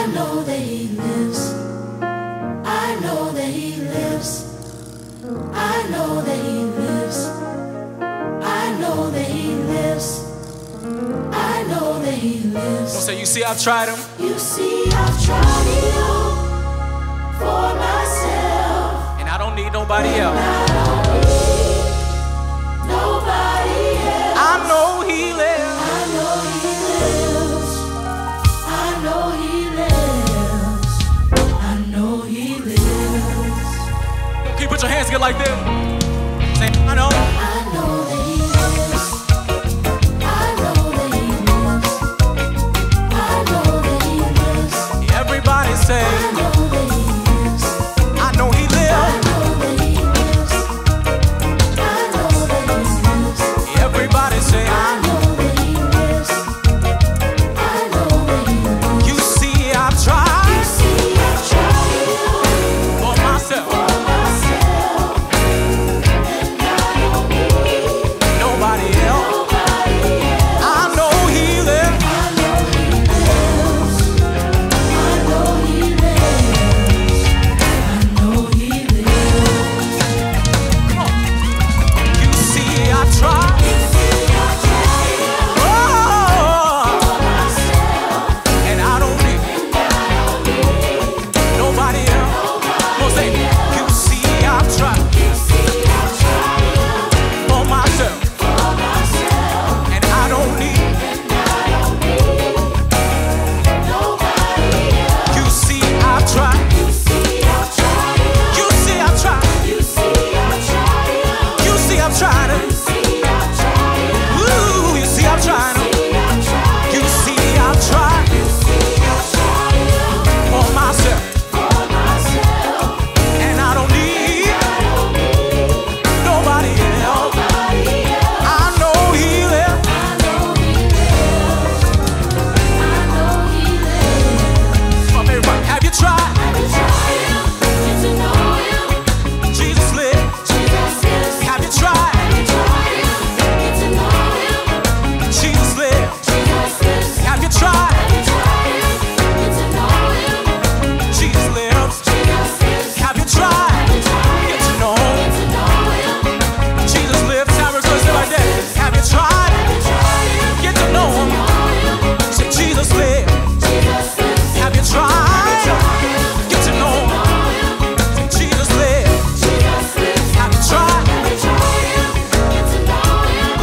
I know that he lives. I know that he lives. I know that he lives. I know that he lives. I know that he lives. Don't say, you see, I've tried him. You see, I've tried him for myself. And I don't need nobody else. I don't need nobody else. I know he lives. I know he lives. I know he lives. I know he lives. Can you put your hands together like this? Say, I know. I know that he lives. I know that he lives. I know that he lives. Everybody say, I know that he lives. I know he I lives. know that he lives. I know that he lives. Everybody say, I know that he lives. I know that he lives. you see, I've tried You see, I've tried him for myself. for myself, and I don't need Nobody else. nobody else. I know he lives. I know he lives. I know he lives. I know he lives. Come on. You see, I've tried. You see, I've tried him Oh, for myself, and I don't need and I don't need nobody else. Come on, say, you see, I've tried You see, I've tried him for myself. for myself, And I don't need. and I don't need nobody else. You see, I've tried. You see, I've tried him. You see, I've tried. You see, I've tried him. You see, I've tried him. You see, I've tried him. Ooh, you see, I've tried him. See, I've tried You him. see, I've tried You see, I've tried him for myself. for myself. And I don't need I don't need nobody else. nobody else. I know he lives. I know he lives. I know he lives. Come on, everybody. Have you tried? Have you tried him? Get to know him. Jesus lives. Jesus lives. Have you tried? Have you tried him? Get to know him. Jesus lives. Jesus lives. Have you tried? Have you tried him? Get to know him. Jesus lives. Jesus lives. Have you tried? Have you tried Get him? to know Get him. to know him. Jesus lives. Have you tried like that? Have you tried? Have you tried him? Get to know him. Know him. Say, Jesus lives. Jesus lives. Have you tried? Get to know him. Say, Jesus lives. Jesus lives. Have you tried? Have you tried him? Get to know him.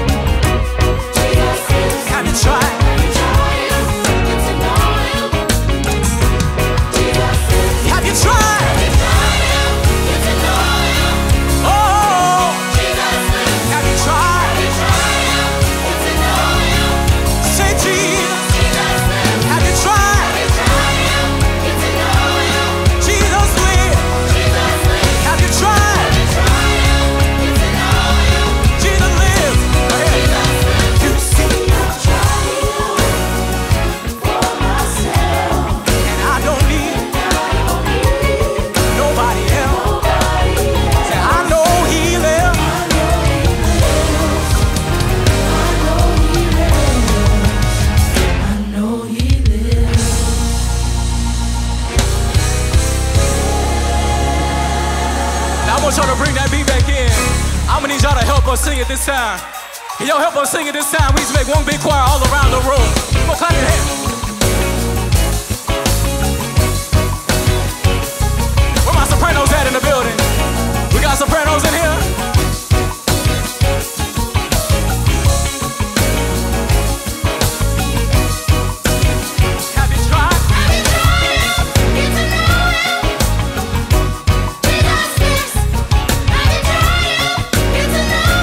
Jesus lives. Have you tried? Have you tried him? Get to know him. Jesus lives. Have you tried? Tried him. Get to know him. Oh, Jesus lives. have you tried? Tried him. Get to know him. Say, Jesus. Jesus lives. Have you tried? Tried him. Get to know him. Jesus lives. Jesus lives. Have you tried? Tried him. Get to know him. Jesus lives. Go ahead. You see, I've tried him for myself. And I don't need nobody else. Say, I know he lives. Now I want y'all to bring that beat back in. I'm gonna need y'all to help us sing it this time. Can y'all help us sing it this time? We just make one big choir all around the room. Come on, clap your hands. Where my sopranos at in the building? We got sopranos in here? Have you tried?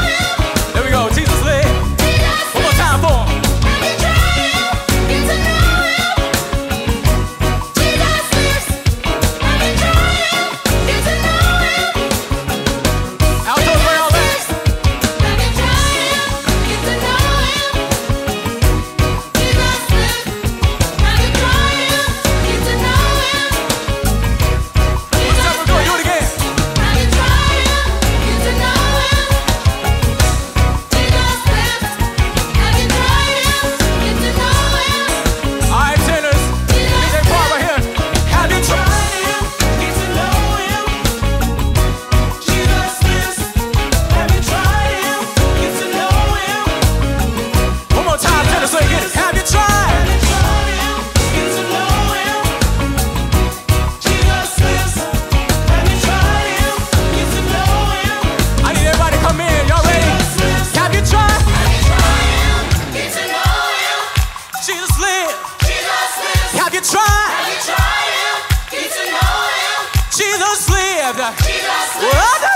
There we go. Jesus lives. One more time for him. Have you tried him? Get to know Jesus lived. Jesus lived.